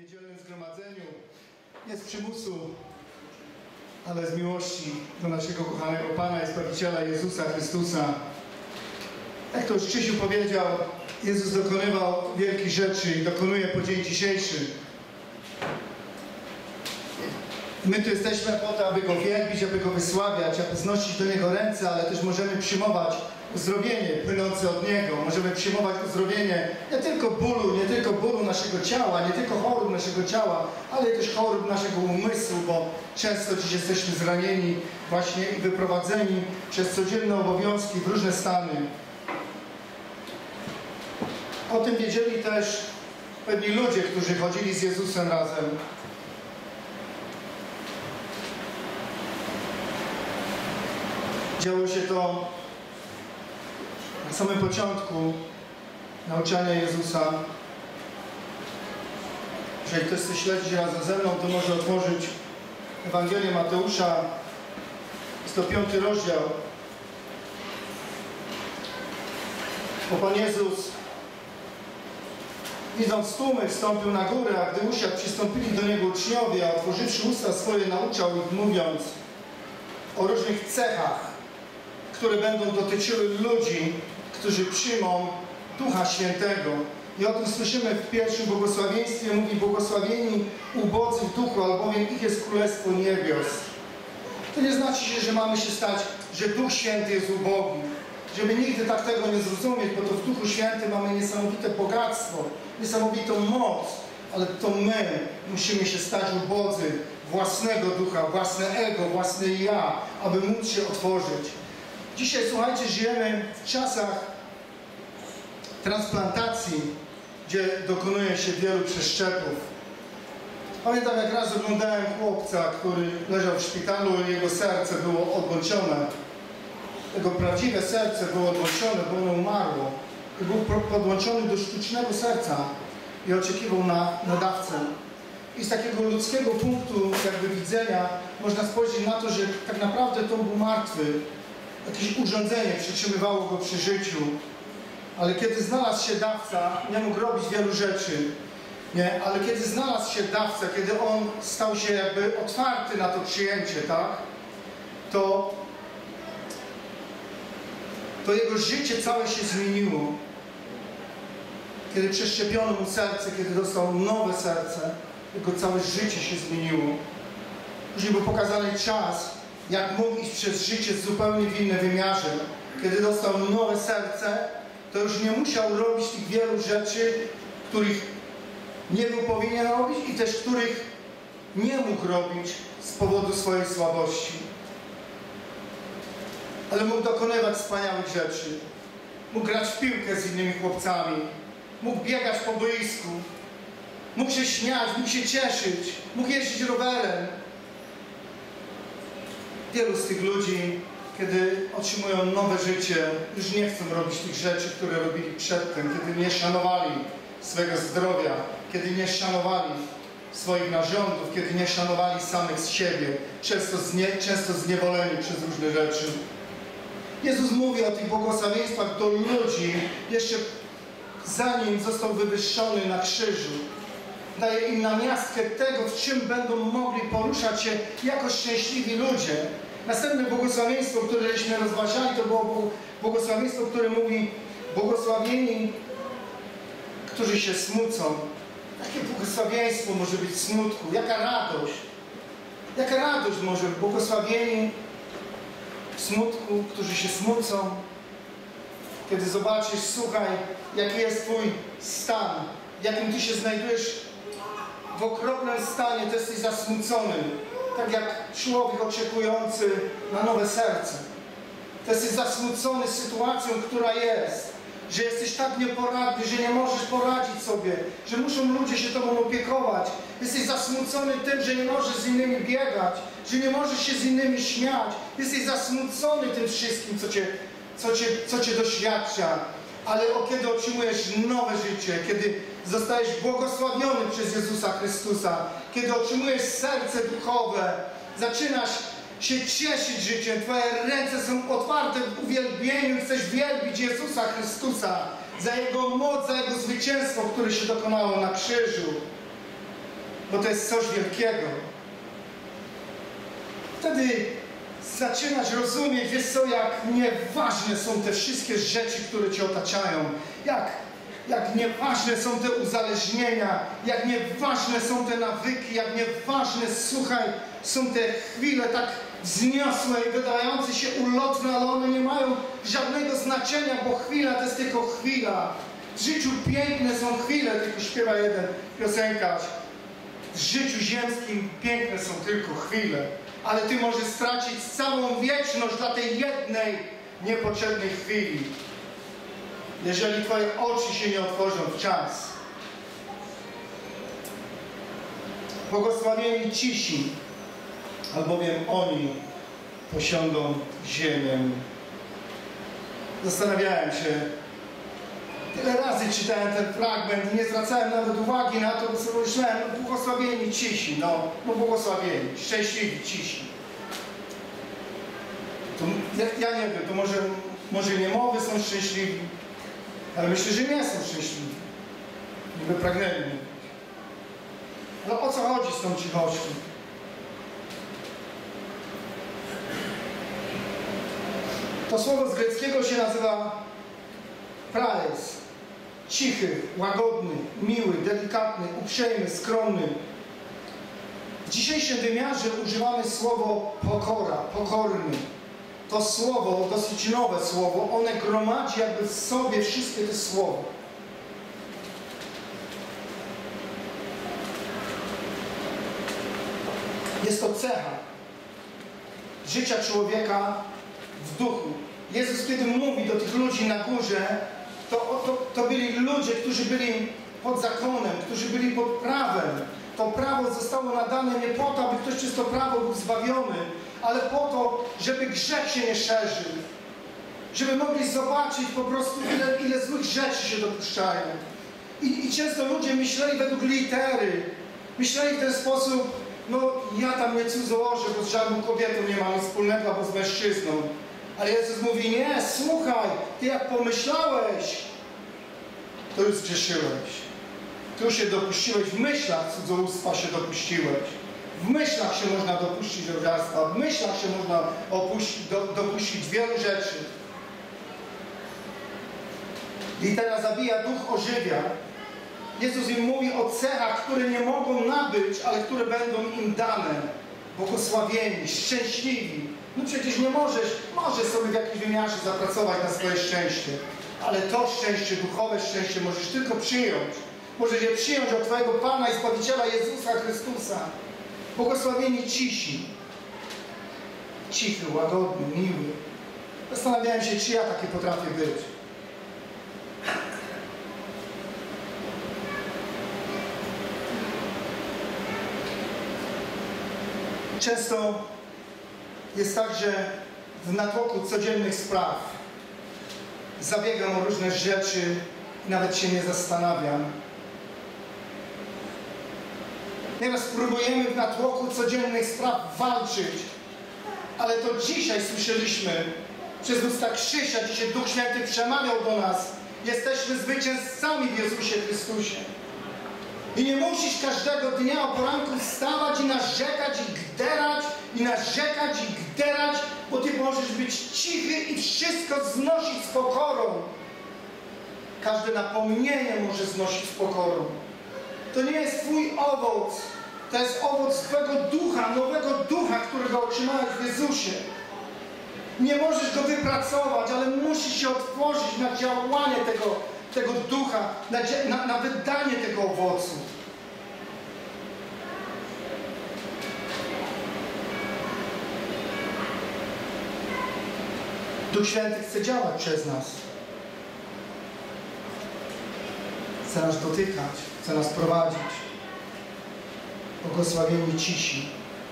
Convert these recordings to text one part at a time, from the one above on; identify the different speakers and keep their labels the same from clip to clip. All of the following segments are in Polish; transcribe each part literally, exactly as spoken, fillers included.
Speaker 1: niedzielnym zgromadzeniu, nie z przymusu, ale z miłości do naszego kochanego Pana i Zbawiciela Jezusa Chrystusa. Jak to już Krzysiu powiedział, Jezus dokonywał wielkich rzeczy i dokonuje po dzień dzisiejszy. My tu jesteśmy po to, aby Go wielbić, aby Go wysławiać, aby znosić do Niego ręce, ale też możemy przyjmować uzdrowienie płynące od Niego. Możemy przyjmować uzdrowienie nie tylko bólu, nie tylko bólu naszego ciała, nie tylko chorób naszego ciała, ale też chorób naszego umysłu, bo często dziś jesteśmy zranieni właśnie i wyprowadzeni przez codzienne obowiązki w różne stany. O tym wiedzieli też pewni ludzie, którzy chodzili z Jezusem razem. Działo się to na samym początku nauczania Jezusa. Jeżeli ktoś chce śledzić razem ze mną, to może otworzyć Ewangelię Mateusza. Jest to piąty rozdział. Bo Pan Jezus, widząc tłumy, wstąpił na górę, a gdy usiadł, przystąpili do Niego uczniowie, a otworzywszy usta swoje, nauczał ich, mówiąc o różnych cechach, które będą dotyczyły ludzi, którzy przyjmą Ducha Świętego. I o tym słyszymy w pierwszym błogosławieństwie. Mówi: błogosławieni ubodzy w duchu, albowiem ich jest Królestwo Niebios. To nie znaczy, że mamy się stać, że Duch Święty jest ubogi. Żeby nigdy tak tego nie zrozumieć, bo to w Duchu Świętym mamy niesamowite bogactwo, niesamowitą moc, ale to my musimy się stać ubodzy własnego ducha, własne ego, własne ja, aby móc się otworzyć. Dzisiaj, słuchajcie, żyjemy w czasach transplantacji, gdzie dokonuje się wielu przeszczepów. Pamiętam, jak raz oglądałem chłopca, który leżał w szpitalu i jego serce było odłączone. Jego prawdziwe serce było odłączone, bo ono umarło. I był podłączony do sztucznego serca i oczekiwał na nadawcę. I z takiego ludzkiego punktu jakby widzenia można spojrzeć na to, że tak naprawdę to był martwy. Jakieś urządzenie przytrzymywało go przy życiu. Ale kiedy znalazł się dawca, nie mógł robić wielu rzeczy. Nie? Ale kiedy znalazł się dawca, kiedy on stał się jakby otwarty na to przyjęcie, tak? To, to jego życie całe się zmieniło. Kiedy przeszczepiono mu serce, kiedy dostał nowe serce, jego całe życie się zmieniło. Później był pokazany czas, jak mógł iść przez życie zupełnie w innym wymiarze. Kiedy dostał nowe serce, to już nie musiał robić tych wielu rzeczy, których nie był powinien robić i też których nie mógł robić z powodu swojej słabości. Ale mógł dokonywać wspaniałych rzeczy. Mógł grać w piłkę z innymi chłopcami. Mógł biegać po boisku. Mógł się śmiać, mógł się cieszyć. Mógł jeździć rowerem. Wielu z tych ludzi, kiedy otrzymują nowe życie, już nie chcą robić tych rzeczy, które robili przedtem, kiedy nie szanowali swego zdrowia, kiedy nie szanowali swoich narządów, kiedy nie szanowali samych z siebie, często, znie, często zniewoleni przez różne rzeczy. Jezus mówi o tych błogosławieństwach do ludzi jeszcze zanim został wywyższony na krzyżu. Daje im namiastkę tego, w czym będą mogli poruszać się jako szczęśliwi ludzie. Następne błogosławieństwo, które żeśmy rozważali, to było błogosławieństwo, które mówi: błogosławieni, którzy się smucą. Jakie błogosławieństwo może być smutku? Jaka radość? Jaka radość może być? Błogosławieni w smutku, którzy się smucą. Kiedy zobaczysz, słuchaj, jaki jest twój stan, w jakim ty się znajdujesz w okropnym stanie, to jesteś zasmucony. Tak jak człowiek oczekujący na nowe serce. To jesteś zasmucony sytuacją, która jest. Że jesteś tak nieporadny, że nie możesz poradzić sobie. Że muszą ludzie się tobą opiekować. Jesteś zasmucony tym, że nie możesz z innymi biegać. Że nie możesz się z innymi śmiać. Jesteś zasmucony tym wszystkim, co cię, co cię, co cię doświadcza. Ale o kiedy otrzymujesz nowe życie, kiedy zostajesz błogosławiony przez Jezusa Chrystusa, kiedy otrzymujesz serce duchowe, zaczynasz się cieszyć życiem, twoje ręce są otwarte w uwielbieniu, chcesz wielbić Jezusa Chrystusa za Jego moc, za Jego zwycięstwo, które się dokonało na krzyżu. bo to jest coś wielkiego. Wtedy zaczynasz rozumieć, wiesz co, jak nieważne są te wszystkie rzeczy, które cię otaczają. Jak, jak nieważne są te uzależnienia, jak nieważne są te nawyki, jak nieważne, słuchaj, są te chwile tak wzniosłe i wydające się ulotne, ale one nie mają żadnego znaczenia, bo chwila to jest tylko chwila. W życiu piękne są chwile, tylko śpiewa jeden piosenkarz. W życiu ziemskim piękne są tylko chwile, ale ty możesz stracić całą wieczność dla tej jednej niepotrzebnej chwili, jeżeli twoje oczy się nie otworzą w czas. Błogosławieni cisi, albowiem oni posiądą ziemię. Zastanawiałem się, tyle razy czytałem ten fragment i nie zwracałem nawet uwagi na to, bo sobie myślałem, no błogosławieni cisi, no, no błogosławieni, szczęśliwi cisi. To, ja, ja nie wiem, to może, może niemowy są szczęśliwi, ale myślę, że nie są szczęśliwi. Niby pragnęli mówić. No o co chodzi z tą cichością? To słowo z greckiego się nazywa praes. Cichy, łagodny, miły, delikatny, uprzejmy, skromny. W dzisiejszym wymiarze używamy słowo pokora, pokorny. To słowo, dosyć nowe słowo, one gromadzi jakby w sobie wszystkie te słowa. Jest to cecha życia człowieka w duchu. Jezus, kiedy mówi do tych ludzi na górze, to, to, to byli ludzie, którzy byli pod zakonem, którzy byli pod prawem. To prawo zostało nadane nie po to, aby ktoś przez to prawo był zbawiony, ale po to, żeby grzech się nie szerzył. Żeby mogli zobaczyć po prostu, ile, ile złych rzeczy się dopuszczają. I, I często ludzie myśleli według litery. Myśleli w ten sposób, no ja tam nie cudzołożę, bo z żadną kobietą nie mam wspólnego, albo z mężczyzną. Ale Jezus mówi, nie, słuchaj, ty jak pomyślałeś, to już zgrzeszyłeś. Tu się dopuściłeś, w myślach cudzołóstwa się dopuściłeś. W myślach się można dopuścić ożarstwa, w myślach się można opuścić, do, dopuścić wielu rzeczy. Litera zabija, duch ożywia. Jezus im mówi o cechach, które nie mogą nabyć, ale które będą im dane. Błogosławieni, szczęśliwi. No przecież nie możesz, możesz sobie w jakimś wymiarze zapracować na swoje szczęście. Ale to szczęście, duchowe szczęście możesz tylko przyjąć. Możesz je przyjąć od Twojego Pana i Zbawiciela Jezusa Chrystusa. Błogosławieni cisi. Cichy, łagodny, miły. Zastanawiałem się, czy ja taki potrafię być. Często jest tak, że w natłoku codziennych spraw zabiegam o różne rzeczy i nawet się nie zastanawiam. Nieraz próbujemy w natłoku codziennych spraw walczyć, ale to dzisiaj słyszeliśmy przez usta Krzysia, dzisiaj Duch Święty przemawiał do nas. Jesteśmy zwycięzcami w Jezusie Chrystusie. I nie musisz każdego dnia o poranku wstawać i narzekać i gderać, i narzekać i gderać, bo ty możesz być cichy i wszystko znosić z pokorą. Każde napomnienie może znosić z pokorą. To nie jest twój owoc, to jest owoc twojego ducha, nowego ducha, którego otrzymałeś w Jezusie. Nie możesz go wypracować, ale musisz się otworzyć na działanie tego, tego ducha, na, na, na wydanie tego owocu. Duch Święty chce działać przez nas. Chce nas dotykać, chce nas prowadzić. Błogosławieni cisi.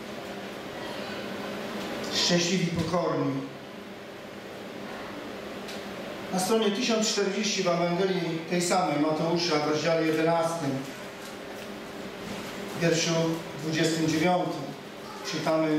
Speaker 1: Szczęśliwi, pokorni. Na stronie tysiąc czterdzieści w Ewangelii tej samej Mateusza w rozdziale jedenastym, w wierszu dwudziestym dziewiątym czytamy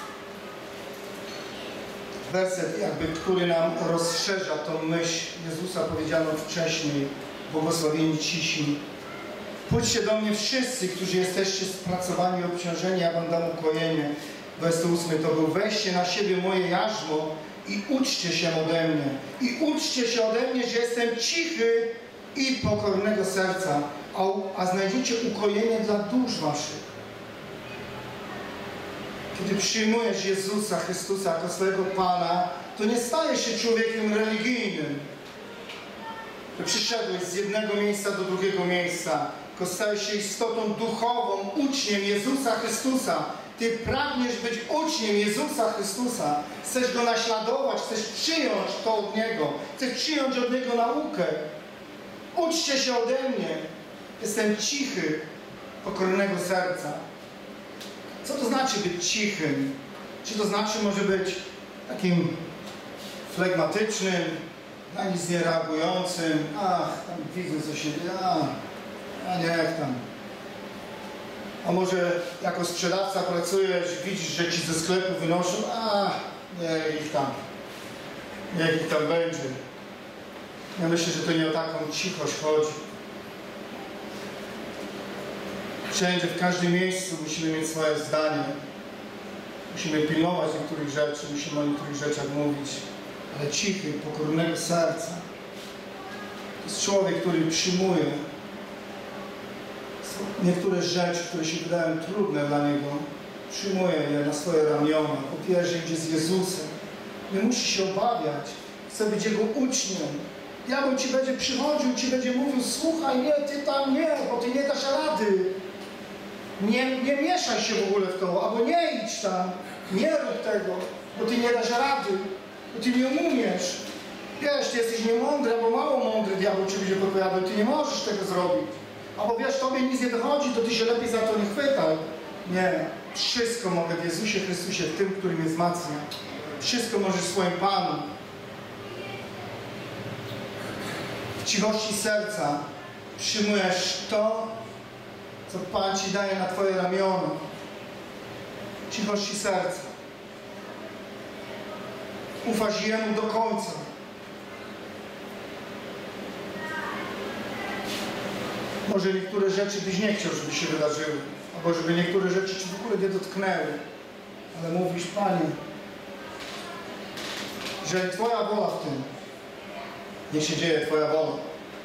Speaker 1: werset, jakby, który nam rozszerza tą myśl Jezusa powiedzianą wcześniej. Błogosławieni cisi, Pójdźcie do mnie wszyscy, którzy jesteście spracowani i obciążeni, ja wam dam ukojenie. dwudziesty ósmy to był: weźcie na siebie moje jarzmo i uczcie się ode mnie. I uczcie się ode mnie, że jestem cichy i pokornego serca, a, a znajdziecie ukojenie dla dusz waszych. Kiedy przyjmujesz Jezusa Chrystusa jako swojego Pana, to nie stajesz się człowiekiem religijnym. Że przyszedłeś z jednego miejsca do drugiego miejsca, tylko stajesz się istotą duchową, uczniem Jezusa Chrystusa. Ty pragniesz być uczniem Jezusa Chrystusa. Chcesz Go naśladować, chcesz przyjąć to od Niego. Chcesz przyjąć od Niego naukę. Uczcie się ode mnie. Jestem cichy, pokornego serca. Co to znaczy być cichym? Czy to znaczy może być takim flegmatycznym, na nic nie reagującym? Ach, tam widzę co się dzieje, a, a nie jak tam. A może jako sprzedawca pracujesz, widzisz, że ci ze sklepu wynoszą, a nie ich tam, niech ich tam będzie. Ja myślę, że to nie o taką cichość chodzi. Wszędzie, w każdym miejscu musimy mieć swoje zdanie. Musimy pilnować niektórych rzeczy, musimy o niektórych rzeczach mówić. Ale cichy, pokornego serca. To jest człowiek, który przyjmuje niektóre rzeczy, które się wydają trudne dla niego. Przyjmuje je na swoje ramiona. Po pierwsze idzie z Jezusem. Nie musi się obawiać. Chce być Jego uczniem. Diabeł ci będzie przychodził, ci będzie mówił: słuchaj, nie, ty tam nie, bo ty nie dasz rady. Nie, nie mieszaj się w ogóle w to, albo nie idź tam, nie rób tego, bo ty nie dasz rady, bo ty nie umiesz. Wiesz, ty jesteś niemądry, albo mało mądry, diabeł ci będzie podpowiadał, ty nie możesz tego zrobić. Albo wiesz, tobie nic nie dochodzi, to ty się lepiej za to nie chwytaj. Nie, wszystko mogę w Jezusie Chrystusie, w tym, który mnie wzmacnia. Wszystko możesz w swoim Panu. W cichości serca przyjmujesz to, co Pan ci daje na twoje ramiona. W cichości serca. Ufasz Jemu do końca. Może niektóre rzeczy byś nie chciał, żeby się wydarzyły. Albo żeby niektóre rzeczy ci w ogóle nie dotknęły. Ale mówisz: Panie, że Twoja wola w tym. Niech się dzieje Twoja wola.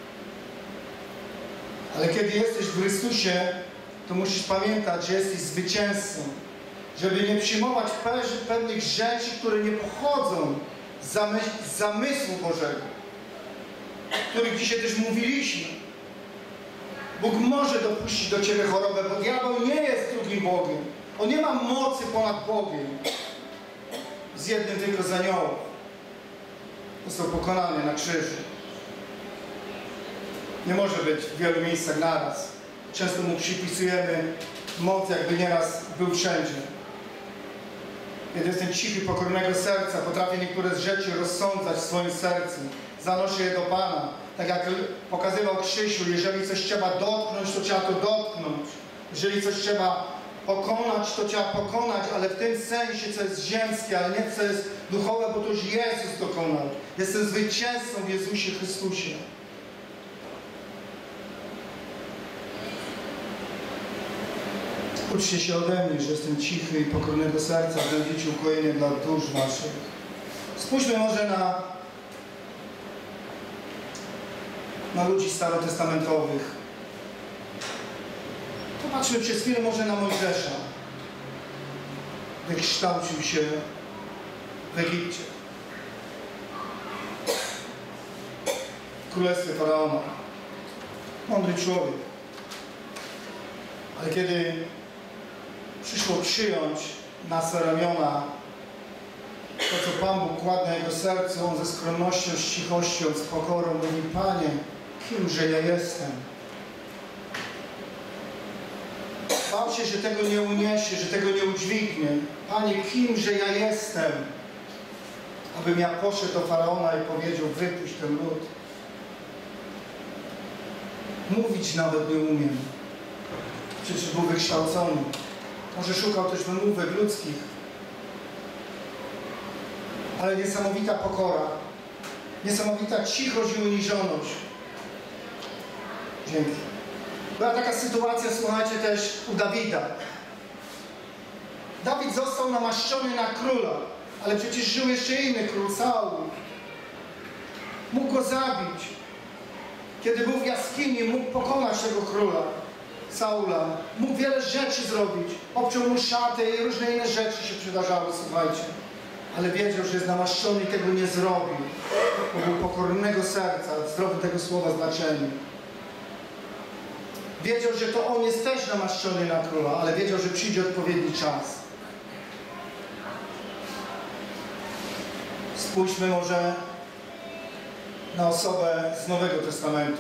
Speaker 1: Ale kiedy jesteś w Chrystusie, to musisz pamiętać, że jesteś zwycięzcą. Żeby nie przyjmować pewnych rzeczy, które nie pochodzą z, zamys z zamysłu Bożego. O których dzisiaj też mówiliśmy. Bóg może dopuścić do Ciebie chorobę, bo diabeł nie jest drugim Bogiem. On nie ma mocy ponad Bogiem. Z jednym tylko z aniołów. Został pokonany na krzyżu. Nie może być w wielu miejscach naraz. Często mu przypisujemy moc, jakby nieraz był wszędzie. Kiedy jestem cichy, pokornego serca, potrafię niektóre rzeczy rozsądzać w swoim sercu. Zanoszę je do Pana. Tak jak pokazywał Krzysiu, jeżeli coś trzeba dotknąć, to trzeba to dotknąć. Jeżeli coś trzeba pokonać, to trzeba pokonać, ale w tym sensie, co jest ziemskie, ale nie co jest duchowe, bo to już Jezus dokonał. Jestem zwycięzcą w Jezusie Chrystusie. Uczcie się ode mnie, że jestem cichy i pokornego serca, znajdziecie ukojenie dla dusz waszych. Spójrzmy może na, na ludzi starotestamentowych. Popatrzmy przez chwilę może na Mojżesza. Jak kształcił się w Egipcie. W królestwie Faraona. Mądry człowiek. Ale kiedy przyszło przyjąć na swe ramiona to, co Pan Bóg kładł na jego sercu, on ze skromnością, z cichością, z pokorą mówi: Panie, kimże ja jestem? Bał się, że tego nie uniesie, że tego nie udźwignie. Panie, kimże ja jestem? Abym ja poszedł do Faraona i powiedział: wypuść ten lud. Mówić nawet nie umiem. Przecież był wykształcony. Może szukał też wymówek ludzkich. Ale niesamowita pokora. Niesamowita cichość i uniżoność. Dzięki. Była taka sytuacja, słuchajcie, też u Dawida. Dawid został namaszczony na króla, ale przecież żył jeszcze inny król, Saul. Mógł go zabić. Kiedy był w jaskini, mógł pokonać tego króla, Saula. Mógł wiele rzeczy zrobić. Obciął mu szatę i różne inne rzeczy się przydarzały, słuchajcie. Ale wiedział, że jest namaszczony i tego nie zrobił. Bo był pokornego serca, w zdrowym tego słowa znaczeniu. Wiedział, że to on jest też namaszczony na króla, ale wiedział, że przyjdzie odpowiedni czas. Spójrzmy może na osobę z Nowego Testamentu.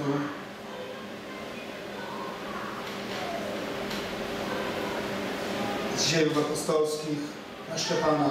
Speaker 1: Z Dziejów Apostolskich, na Szczepana.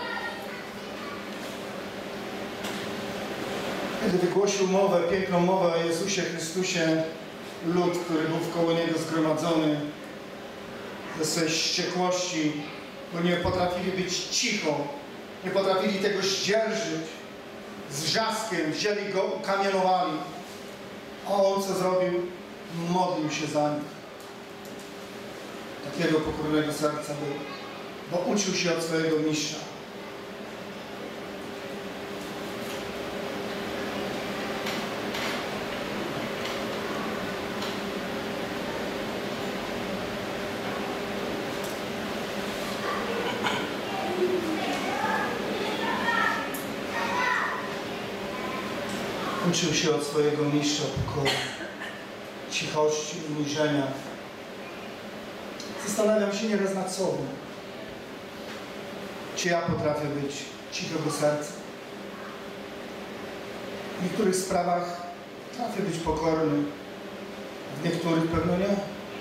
Speaker 1: Kiedy wygłosił mowę, piękną mowę o Jezusie Chrystusie, lud, który był wkoło Niego zgromadzony, ze swojej wściekłości, bo nie potrafili być cicho, nie potrafili tego zdzierżyć, z wrzaskiem wzięli Go, ukamienowali. A On co zrobił? Modlił się za nich. Takiego pokornego serca był, bo uczył się od swojego mistrza. Uczył się od swojego mistrza pokoju, cichości, uniżenia. Zastanawiam się nieraz nad sobą, czy ja potrafię być cichego serca. W niektórych sprawach potrafię być pokorny, w niektórych pewno nie.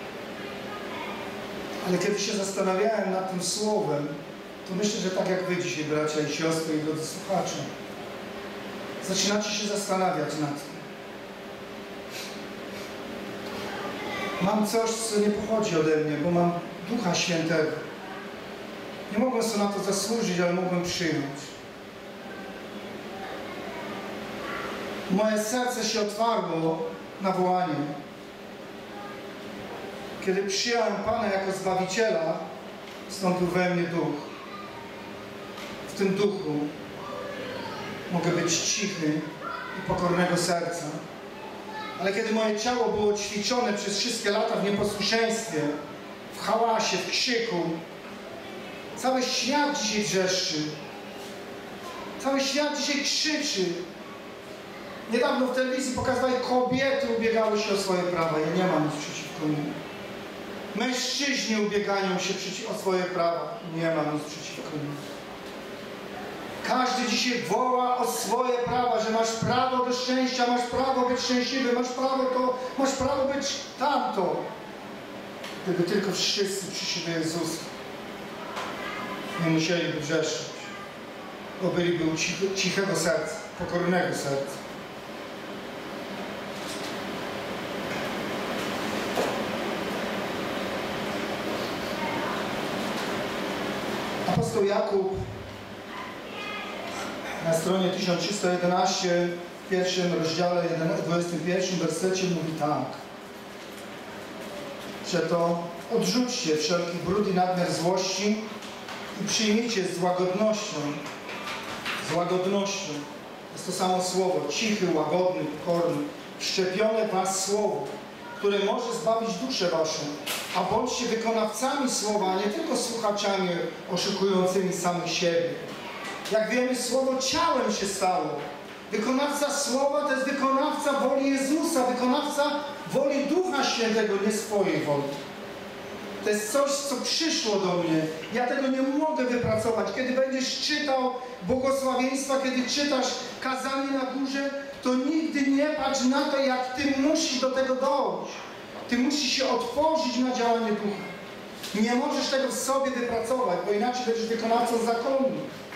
Speaker 1: Ale kiedy się zastanawiałem nad tym słowem, to myślę, że tak jak wy dzisiaj, bracia i siostry i drodzy słuchacze, zaczynacie się zastanawiać nad tym. Mam coś, co nie pochodzi ode mnie, bo mam Ducha Świętego. Nie mogłem sobie na to zasłużyć, ale mogłem przyjąć. Moje serce się otwarło na wołanie. Kiedy przyjąłem Pana jako Zbawiciela, wstąpił we mnie Duch. W tym Duchu mogę być cichy i pokornego serca. Ale kiedy moje ciało było ćwiczone przez wszystkie lata w nieposłuszeństwie, w hałasie, w krzyku, cały świat dzisiaj wrzeszczy. Cały świat dzisiaj krzyczy. Niedawno w telewizji pokazywali, kobiety ubiegały się o swoje prawa. Ja nie mam nic przeciwko nim. Mężczyźni ubiegają się o swoje prawa. Nie mam nic przeciwko nim. Każdy dzisiaj woła o swoje prawa, że masz prawo do szczęścia, masz prawo być szczęśliwy, masz prawo to, masz prawo być tamto. Gdyby tylko wszyscy przyszli do Jezusa, nie musieliby wrzeszczeć, bo byliby u cichy, cichego serca, pokornego serca. Apostoł Jakub na stronie tysiąc trzysta jedenaście w pierwszym rozdziale, dwudziestym pierwszym wersecie mówi tak. Że to odrzućcie wszelki brud i nadmiar złości i przyjmijcie z łagodnością, z łagodnością, jest to samo słowo, cichy, łagodny, pokorny, wszczepione w was słowo, które może zbawić duszę waszą, a bądźcie wykonawcami słowa, a nie tylko słuchaczami oszukującymi samych siebie. Jak wiemy, słowo ciałem się stało. Wykonawca słowa to jest wykonawca woli Jezusa, wykonawca woli Ducha Świętego, nie swojej woli. To jest coś, co przyszło do mnie. Ja tego nie mogę wypracować. Kiedy będziesz czytał błogosławieństwa, kiedy czytasz kazanie na górze, to nigdy nie patrz na to, jak ty musisz do tego dojść. Ty musisz się otworzyć na działanie Ducha. Nie możesz tego w sobie wypracować, bo inaczej będziesz wykonawcą zakonu.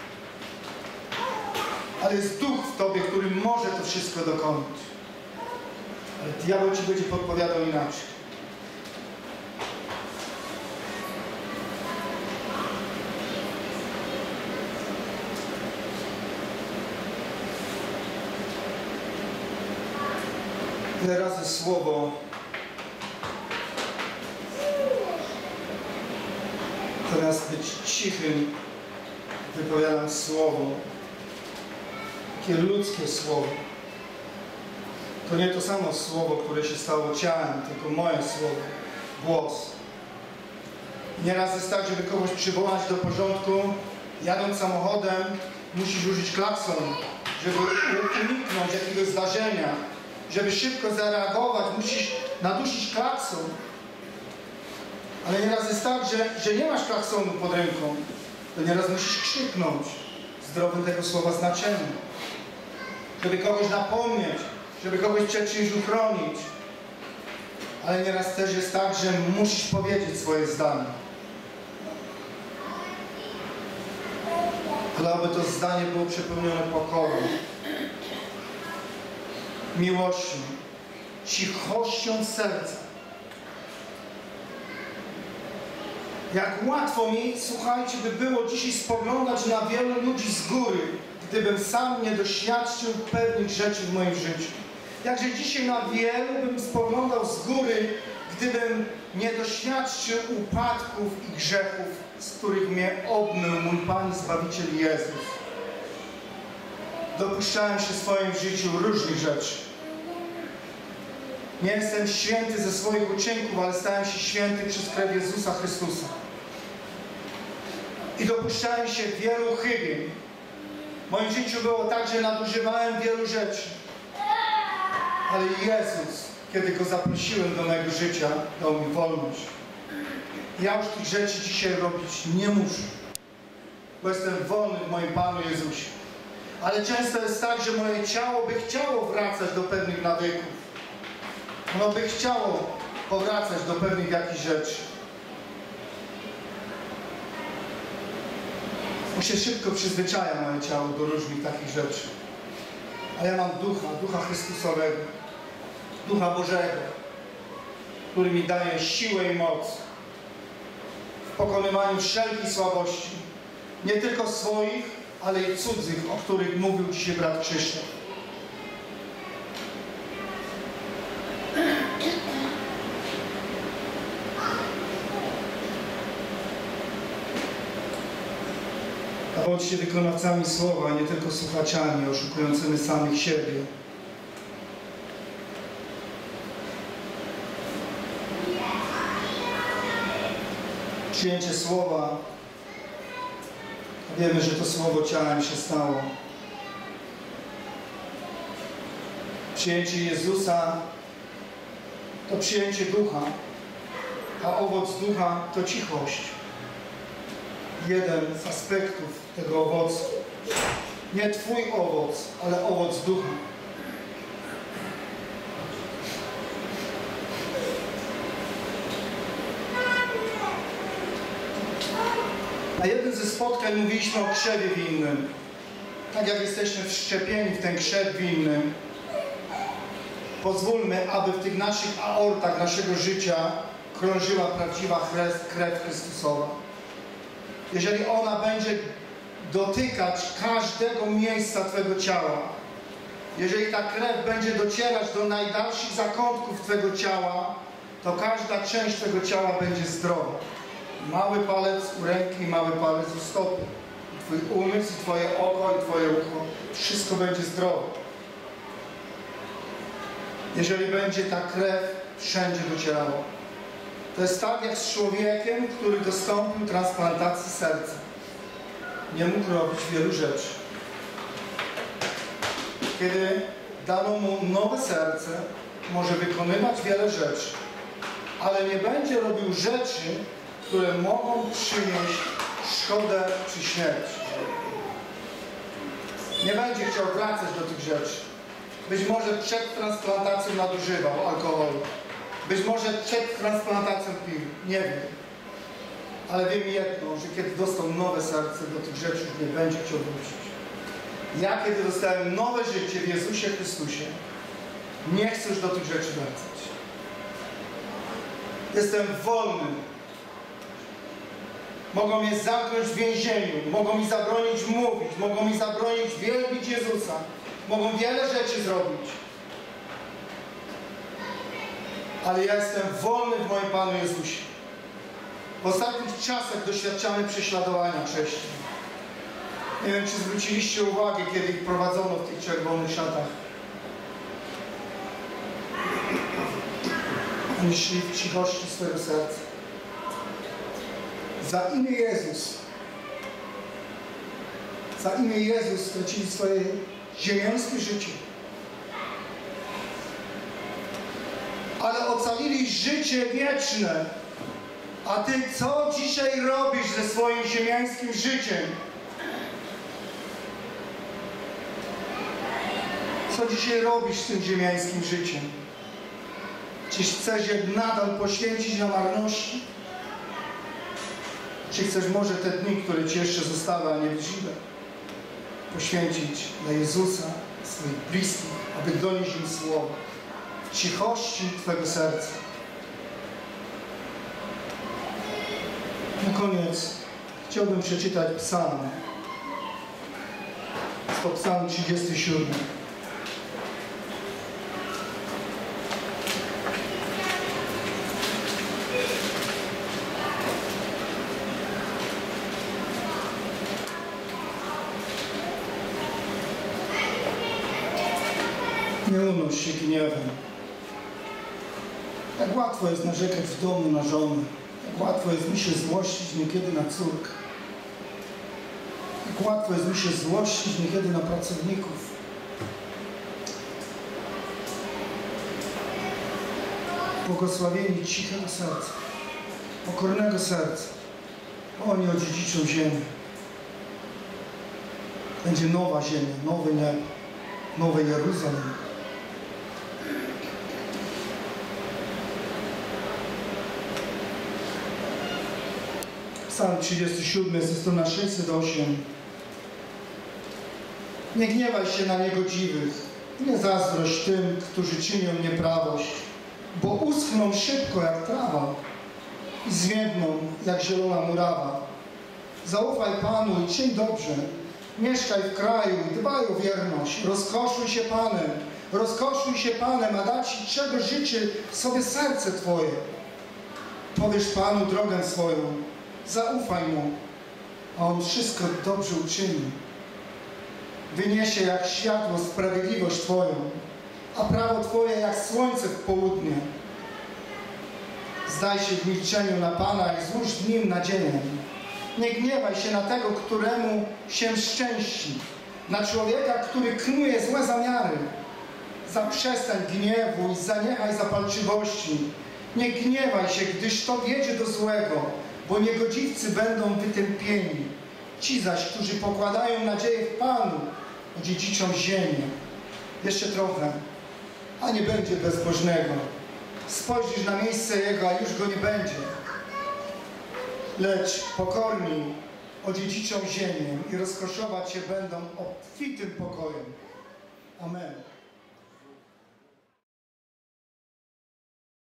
Speaker 1: Ale jest Duch w tobie, który może to wszystko dokonać. Ale diabeł ci będzie podpowiadał inaczej. Ile razy słowo Zamiast być cichym, wypowiadam słowo. Takie ludzkie słowo. To nie to samo słowo, które się stało ciałem, tylko moje słowo, głos. Nieraz jest tak, żeby kogoś przywołać do porządku, jadąc samochodem, musisz użyć klaksonu, żeby uniknąć jakiegoś zdarzenia. Żeby szybko zareagować, musisz nadusić klakson. Ale nieraz jest tak, że, że nie masz klaksonu pod ręką. To nieraz musisz krzyknąć w zdrowym tego słowa znaczeniu. Żeby kogoś napomnieć, żeby kogoś przed czymś uchronić. Ale nieraz też jest tak, że musisz powiedzieć swoje zdanie. Ale aby to zdanie było przepełnione pokorą, miłością, cichością serca. Jak łatwo mi, słuchajcie, by było dzisiaj spoglądać na wielu ludzi z góry, gdybym sam nie doświadczył pewnych rzeczy w moim życiu. Jakże dzisiaj na wielu bym spoglądał z góry, gdybym nie doświadczył upadków i grzechów, z których mnie obmył mój Pan i Zbawiciel Jezus. Dopuszczałem się w swoim życiu różnych rzeczy. Nie jestem święty ze swoich uczynków, ale stałem się święty przez krew Jezusa Chrystusa. I dopuszczałem się wielu chybień. W moim życiu było tak, że nadużywałem wielu rzeczy. Ale Jezus, kiedy Go zaprosiłem do mojego życia, dał mi wolność. Ja już tych rzeczy dzisiaj robić nie muszę, bo jestem wolny w moim Panu Jezusie. Ale często jest tak, że moje ciało by chciało wracać do pewnych nawyków. Ono by chciało powracać do pewnych jakichś rzeczy. Bo się szybko przyzwyczaja moje ciało do różnych takich rzeczy. A ja mam Ducha, Ducha Chrystusowego, Ducha Bożego, który mi daje siłę i moc w pokonywaniu wszelkich słabości. Nie tylko swoich, ale i cudzych, o których mówił dzisiaj brat Krzysztof. A bądźcie wykonawcami słowa, a nie tylko słuchaczami, oszukującymi samych siebie. Przyjęcie słowa, wiemy, że to słowo ciałem się stało. Przyjęcie Jezusa to przyjęcie Ducha, a owoc Ducha to cichość. Jeden z aspektów tego owocu. Nie Twój owoc, ale owoc Ducha. Na jednym ze spotkań mówiliśmy o krzewie winnym. Tak jak jesteśmy wszczepieni w ten krzew winny, pozwólmy, aby w tych naszych aortach naszego życia krążyła prawdziwa krew Chrystusowa. Jeżeli ona będzie dotykać każdego miejsca Twego ciała, jeżeli ta krew będzie docierać do najdalszych zakątków Twego ciała, to każda część Twego ciała będzie zdrowa. Mały palec u ręki, mały palec u stopy. Twój umysł, Twoje oko i Twoje ucho. Wszystko będzie zdrowe. Jeżeli będzie ta krew wszędzie docierała. To jest tak jak z człowiekiem, który dostąpił transplantacji serca. Nie mógł robić wielu rzeczy. Kiedy dano mu nowe serce, może wykonywać wiele rzeczy, ale nie będzie robił rzeczy, które mogą przynieść szkodę czy śmierć. Nie będzie chciał wracać do tych rzeczy. Być może przed transplantacją nadużywał alkoholu. Być może przed transplantacją pił. Nie wiem. Ale wiem jedno, że kiedy dostał nowe serce, do tych rzeczy już nie będzie chciał wrócić. Ja, kiedy dostałem nowe życie w Jezusie Chrystusie, nie chcę już do tych rzeczy wracać. Jestem wolny. Mogą mnie zamknąć w więzieniu, mogą mi zabronić mówić, mogą mi zabronić wielbić Jezusa, mogą wiele rzeczy zrobić. Ale ja jestem wolny w moim Panu Jezusie. W ostatnich czasach doświadczamy prześladowania chrześcijan. Nie wiem, czy zwróciliście uwagę, kiedy ich prowadzono w tych czerwonych szatach. Oni szli w cichości swojego serca. Za imię Jezus. Za imię Jezus stracili swoje ziemiańskie życie. Ale ocalili życie wieczne. A Ty co dzisiaj robisz ze swoim ziemiańskim życiem? Co dzisiaj robisz z tym ziemiańskim życiem? Czy chcesz je nadal poświęcić na marności? Czy chcesz może te dni, które Ci jeszcze zostały, a nie wzięły, poświęcić dla Jezusa, swoich bliskich, aby donieść im słowo w cichości Twojego serca? Na koniec chciałbym przeczytać psalm. Jest to psalm trzydziesty siódmy. Nie unoś się gniewem. Tak łatwo jest narzekać w domu na żonę. Tak łatwo jest mi się złościć niekiedy na córkę. Tak łatwo jest mi się złościć niekiedy na pracowników. Błogosławieni cichego serca, pokornego serca. Oni odziedziczą ziemię. Będzie nowa ziemia, nowe niebo, nowe Jeruzalem. Psalm trzydziesty siódmy, ze strona sześćset osiem. Nie gniewaj się na niegodziwych, nie zazdrość tym, którzy czynią nieprawość, bo uschną szybko jak trawa i zwiędną jak zielona murawa. Zaufaj Panu i czyń dobrze, mieszkaj w kraju i dbaj o wierność, rozkoszuj się Panem, rozkoszuj się Panem, a da Ci czego życzy sobie serce Twoje. Powiesz Panu drogę swoją, zaufaj Mu, a On wszystko dobrze uczyni. Wyniesie jak światło sprawiedliwość Twoją, a prawo Twoje jak słońce w południe. Zdaj się w milczeniu na Pana i złóż w Nim nadzieję. Nie gniewaj się na tego, któremu się szczęści, na człowieka, który knuje złe zamiary. Zaprzestań gniewu i zaniechaj zapalczywości. Nie gniewaj się, gdyż to wiedzie do złego, bo niegodziwcy będą wytępieni. Ci zaś, którzy pokładają nadzieję w Panu, odziedziczą ziemię. Jeszcze trochę, a nie będzie bezbożnego. Spojrzysz na miejsce Jego, a już Go nie będzie. Lecz pokorni odziedziczą ziemię i rozkoszować się będą obfitym pokojem. Amen.